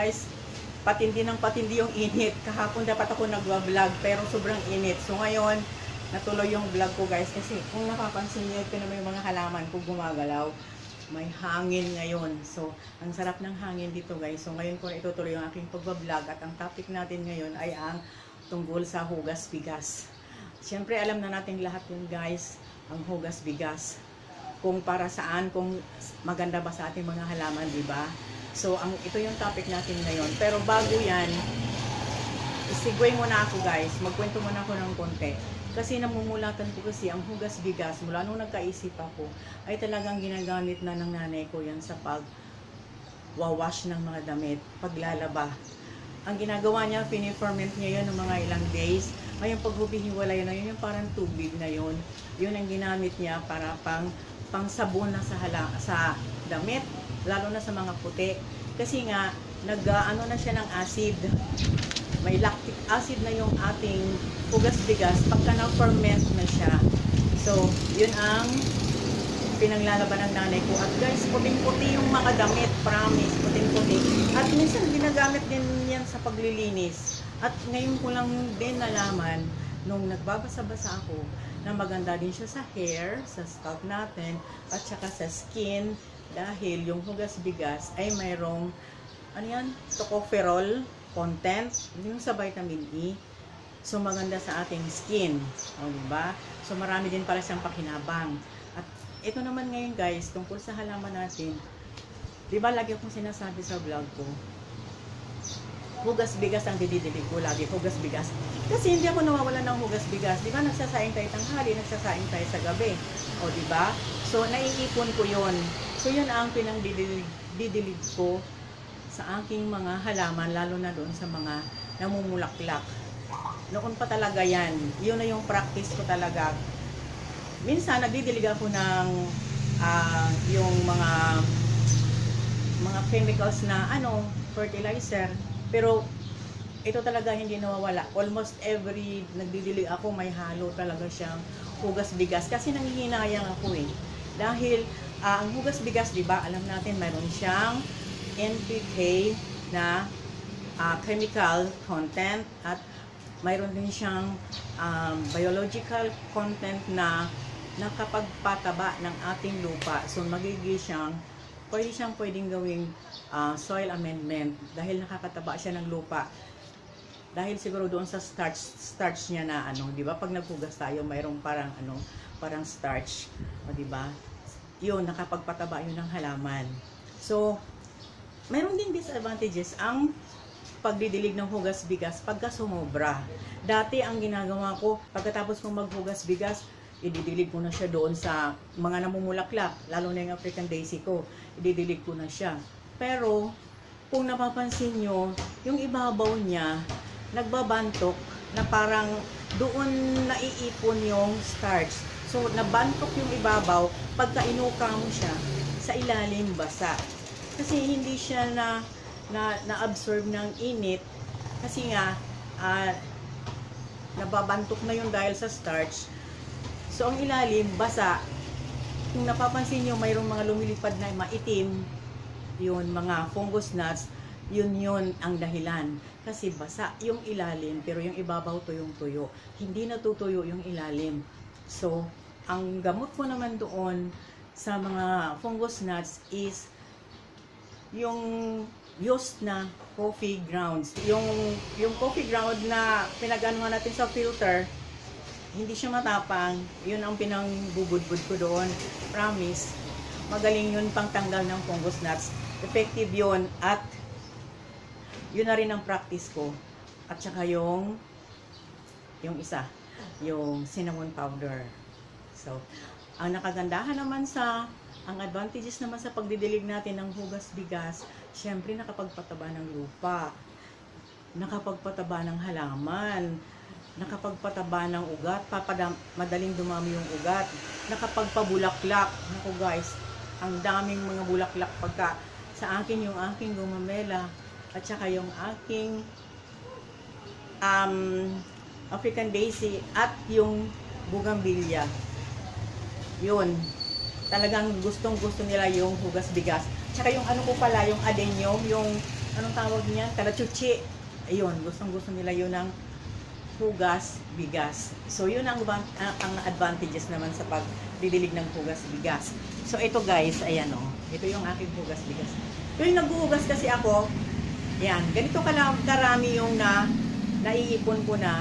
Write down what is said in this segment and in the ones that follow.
guys, patindi ng patindi yung init. Kahapon dapat ako nag-vlog pero sobrang init. So ngayon, natuloy yung vlog ko guys kasi kung napapansin niyo, ito naman yung mga halaman ko gumagalaw. May hangin ngayon. So, ang sarap ng hangin dito guys. So ngayon ko itutuloy yung aking pag-vlog at ang topic natin ngayon ay ang tungkol sa hugas bigas. Siyempre alam na natin lahat yun guys, ang hugas bigas. Kung para saan, kung maganda ba sa ating mga halaman, di ba? So, ito yung topic natin ngayon. Pero bago yan, isigway muna ako guys. Magkwento muna ako ng konti. Kasi namumulatan ko kasi ang hugas bigas, mula nung nagkaisip ako, ay talagang ginagamit na ng nanay ko yan sa pag-wash ng mga damit, paglalaba. Ang ginagawa niya, fini-ferment niya yun ng mga ilang days. Ngayon pag hubihiwalay na yun, yung parang tubig na yun. Yun ang ginamit niya para pang sabon na sa damit, lalo na sa mga puti. Kasi nga, nag-ano na siya ng acid. May lactic acid na yung ating hugas bigas pagka na-ferment na siya. So, yun ang pinanglalaban ng nanay ko. At guys, puting-puti yung mga damit, promise, puting-puti. At minsan ginagamit din yan sa paglilinis. At ngayon ko lang din nalaman, nung nagbabasa-basa ako, na maganda din siya sa hair, sa scalp natin, at saka sa skin, dahil yung hugas bigas ay mayroong, ano yan, tocopherol content, yung sa vitamin E. So, maganda sa ating skin. O, diba? So, marami din pala siyang pakinabang. At ito naman ngayon guys, tungkol sa halaman natin, diba lagi akong sinasabi sa vlog ko, hugas bigas ang dididilig ko lagi, hugas bigas. Kasi hindi ako nawawala ng hugas bigas. Diba nagsasaing tayo tanghali, nagsasaing tayo sa gabi. O, diba? So, naiipon ko yon. So, yun ang pinangdidilig ko sa aking mga halaman, lalo na doon sa mga namumulaklak. Noon pa talaga yan. Yun na yung practice ko talaga. Minsan, nagdidilig ako ng yung mga chemicals na fertilizer. Pero, ito talaga hindi nawawala. Almost every nagdidilig ako, may halo talaga siyang hugas bigas. Kasi nangihinayang ako eh. Dahil, ang hugas bigas, diba, alam natin, mayroon siyang NPK na chemical content at mayroon din siyang biological content na nakapagpataba ng ating lupa. So magiging pwedeng gawing soil amendment dahil nakakataba siya ng lupa. Dahil siguro doon sa starch niya na di ba? Pag naghugas tayo, mayroong parang starch, o di ba? Yun, nakapagpataba yun ng halaman. So, mayroon din disadvantages ang pagdidilig ng hugas bigas pagka sumobra. Dati ang ginagawa ko, pagkatapos kong maghugas bigas, ididilig ko na siya doon sa mga namumulaklak, lalo na yung African Daisy ko, ididilig ko na siya. Pero, kung napapansin nyo, yung ibabaw niya, nagbabantok na parang doon naiipon yung starch. So, nabantok yung ibabaw, pagka inuka mo siya, sa ilalim basa. Kasi hindi siya na-absorb ng init kasi nga nababantok na yun dahil sa starch. So ang ilalim basa. Kung napapansin niyo, mayroong mga lumilipad na maitim, yun mga fungus gnats, yun ang dahilan. Kasi basa yung ilalim pero yung ibabaw tuyong-tuyo. Hindi natutuyo yung ilalim. So ang gamot ko naman doon sa mga fungus gnats is yung used na coffee grounds. Yung coffee ground na pinag-anuhan natin sa filter, hindi siya matapang. Yun ang pinangbubudbud ko doon. Promise. Magaling yun pang tanggal ng fungus gnats. Effective yun at yun na rin ang practice ko. At saka yung isa, yung cinnamon powder. So, ang nakagandahan naman ang advantages naman sa pagdidilig natin ng hugas bigas, syempre nakapagpataba ng lupa, nakapagpataba ng halaman, nakapagpataba ng ugat, madaling dumami yung ugat, nakapagpabulaklak. Naku guys, ang daming mga bulaklak pagka sa akin yung aking gumamela at saka yung aking African Daisy at yung bougainvillea. Yun. Talagang gustong-gusto nila yung hugas bigas. Tsaka yung ano ko pala, yung adenium, yung anong tawag niya? Kalachuchi. Ayun, gustong-gusto nila yun ng hugas, bigas. So, yun ang advantages naman sa pagdidilig ng hugas, bigas. So, ito guys, ayan o. Ito yung aking hugas, bigas. Yung naghuhugas kasi ako, ayan, ganito karami yung naiipon ko na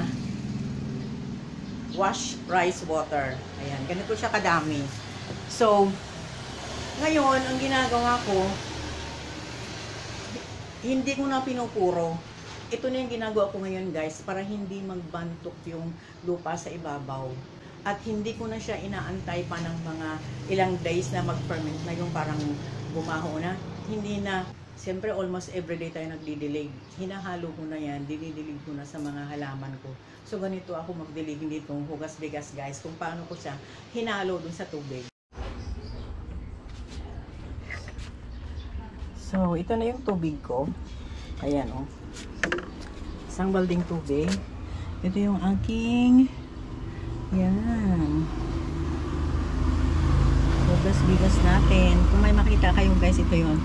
wash rice water. Ayan, ganito siya kadami. So, ngayon, ang ginagawa ko, hindi ko na pinupuro. Ito na yung ginagawa ko ngayon guys, para hindi magbantok yung lupa sa ibabaw. At hindi ko na siya inaantay pa ng mga ilang days na mag-ferment na yung parang bumaho na. Hindi na, siyempre almost everyday tayo nagdidilig. Hinahalo ko na yan, dinidilig ko na sa mga halaman ko. So ganito ako magdilig dito, hugas bigas guys, kung paano ko siya hinalo dun sa tubig. So ito na yung tubig ko. Ayan o. Isang balding tubig. Ito yung aking, yan, hugas bigas natin. Kung may makita kayo guys, ito yun.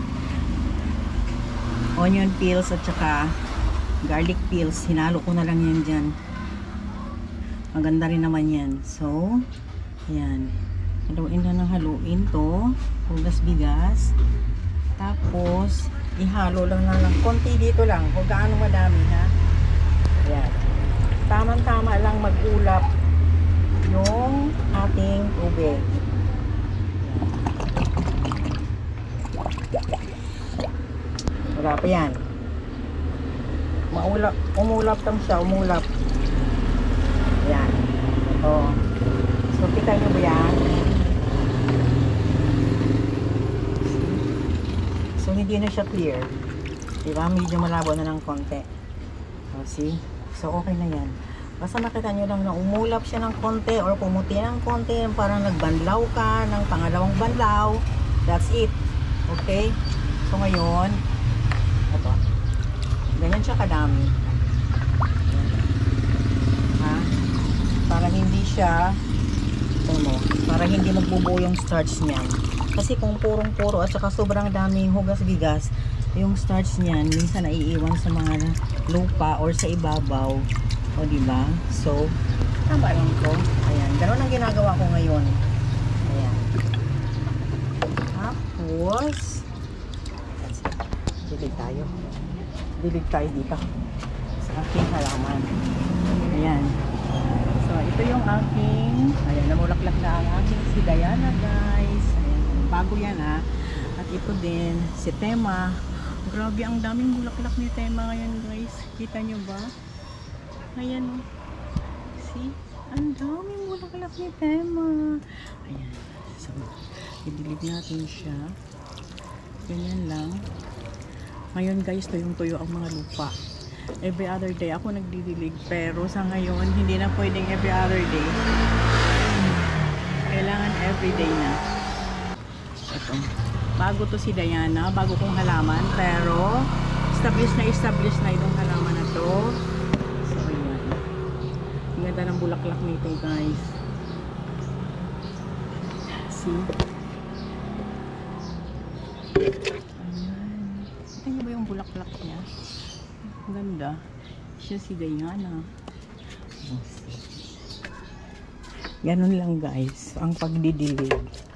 Onion peels at saka garlic peels. Hinalo ko na lang yan dyan. Maganda rin naman yan. So, yan. Haluin na ng haluin to. Hugas bigas. Tapos, ihalo lang ng konti dito lang. Huwag gaano madami ha. Yan. Tamang-tama lang mag-ulap yung ating tubig. Wala pa yan. Umulap tam siya, umulap. Yan. Ito. So, kita nyo ba yan? So, hindi na siya clear. Diba? Medyo malabo na ng konti. So, see? So, okay na yan. Basta makita nyo lang na umulap siya ng konti or pumuti ng konti, parang nagbanlaw ka ng pangalawang banlaw. That's it. Okay? So, ngayon, ito. Ganyan siya kadami. Ha? Para hindi siya, para hindi magbubuo yung starch niyan. Kasi kung purong-puro at saka sobrang daming hugas bigas, yung starch niyan minsan naiiwan sa mga lupa or sa ibabaw. O diba? So, tama lang ko. Ayan. Ganun ang ginagawa ko ngayon. Ayan. Tapos, dilig tayo. Dilig tayo dito. Sa aking halaman. Ayan. So, ito yung aking, ayan, namulaklak na ang aking si Diana, guys. Ayan. Bago yan, ha. At ito din, si Tema. Grabe, ang daming bulaklak ni Tema ngayon, guys. Kita nyo ba? Ayan o. See? Ang daming bulaklak ni Tema. Ayan. So, idilig natin siya. Ganyan lang. Ngayon guys, tuyong-tuyo ang mga lupa. Every other day ako nagdidilig. Pero sa ngayon, hindi na pwedeng every other day. Kailangan everyday na. Ito. Bago to si Diana. Bago kong halaman. Pero, established na itong halaman na to. Ganda ng bulaklak nito guys. See? Ayan. Kita niyo ba yung bulaklak niya? Ang ganda. Siya si Diana. Ganun lang guys. Ang pagdidilig.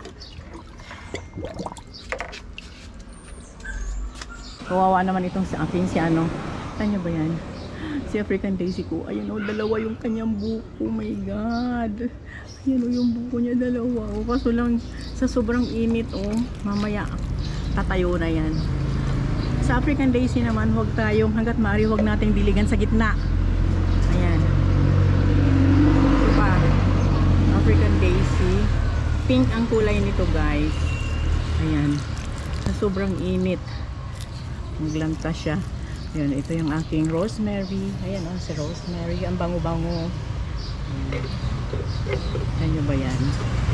Kawawa naman itong sa akin si ano. Kita niyo ba yan? Si African Daisy ko, ayan o, dalawa yung kanyang buko, oh my god, ayan o, yung buko niya dalawa o, kaso lang sa sobrang init o, mamaya tatayo na yan. Sa African Daisy naman, huwag tayong, hanggat maaari huwag nating diligan sa gitna. Ayan, ito pa, African Daisy, pink ang kulay nito guys. Ayan, sa sobrang init maglanta siya. Ayan, ito yung aking rosemary. Ayan o, si rosemary. Ang bango-bango. Ayan nyo ba yan?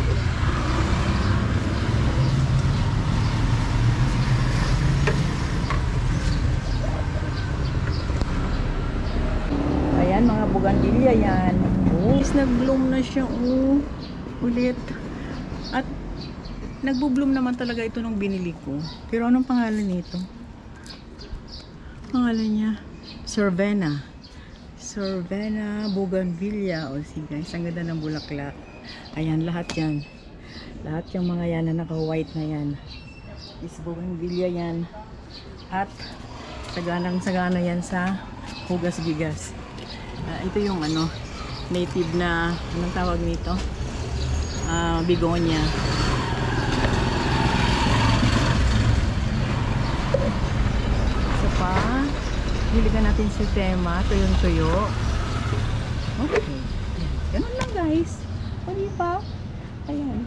Ayan, mga bougainvillea yan. Oh, nag-bloom na siya. Oh, ulit. At nagbo-bloom naman talaga ito nung binili ko. Pero anong pangalan nito? Pangalan niya? Sorvena. Sorvena Bougainvillea. O sige guys, ang ganda ng bulaklak. Ayan, lahat yan. Lahat yung mga yan na naka-white na yan. Is Bougainvillea yan. At saganang-sagana yan sa hugas bigas. Ito yung ano, native na, anong tawag nito? Begonia. Isa pa, hiligan natin si tema, tuyong-tuyo. Okay. Ayan. Ganun lang guys. O di ba? Ayan.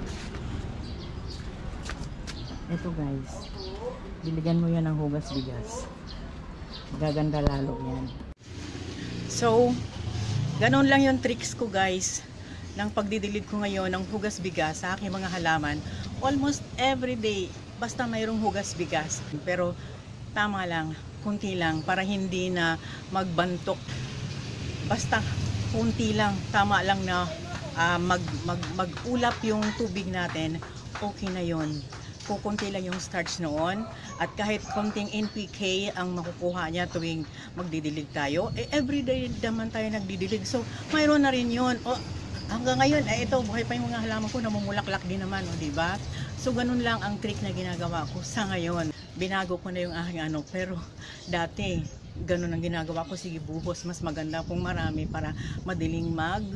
Ito guys. Biligan mo yan ng hugas bigas. Gaganda lalo yan. So, ganun lang yung tricks ko guys ng pagdidilig ko ngayon ng hugas bigas sa aking mga halaman. Almost every day, basta mayroong hugas bigas. Pero tama lang, kunti lang para hindi na magbantok. Basta kunti lang, tama lang na mag-ulap yung tubig natin, okay na yon. Kukunti lang yung starch noon at kahit konting NPK ang makukuha niya tuwing magdidilig tayo, everyday naman tayo nagdidilig, so mayroon na rin yun. Hanggang ngayon, ito, buhay pa yung mga halaman ko, namumulaklak din naman, diba? So ganun lang ang trick na ginagawa ko sa ngayon. Binago ko na yung aking ano, pero dati ganun ang ginagawa ko, sige buhos, mas maganda kung marami para madaling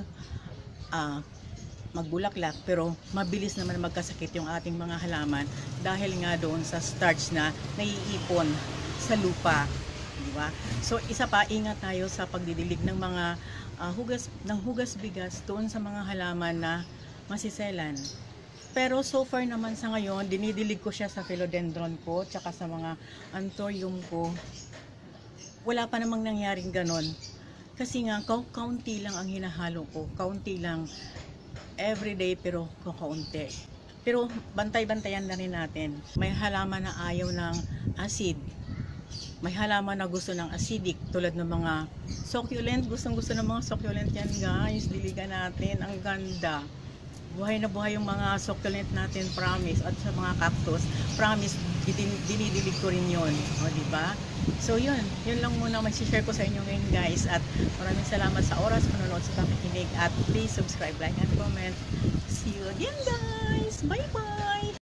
magbulaklak, pero mabilis naman magkasakit yung ating mga halaman dahil nga doon sa starch na naiipon sa lupa, di ba? So isa pa, ingat tayo sa pagdidilig ng mga hugas bigas doon sa mga halaman na masiselan. Pero so far naman sa ngayon, dinidilig ko siya sa philodendron ko tsaka sa mga anthurium ko. Wala pa namang nangyaring ganon. Kasi nga, kaunti lang ang hinahalo ko. Kaunti lang everyday, pero kakaunti. Pero bantay-bantayan na rin natin. May halaman na ayaw ng acid. May halaman na gusto ng acidic, tulad ng mga succulent. Gustong-gusto ng mga succulent yan guys. Diligan natin. Ang ganda. Buhay na buhay yung mga succulent natin, promise. At sa mga cactus, promise, dinidilig ko rin yun. O, diba? So, yun lang muna mag-share ko sa inyo ngayon guys. At maraming salamat sa oras, panonood sa pakikinig. At please subscribe, like, and comment. See you again guys. Bye-bye!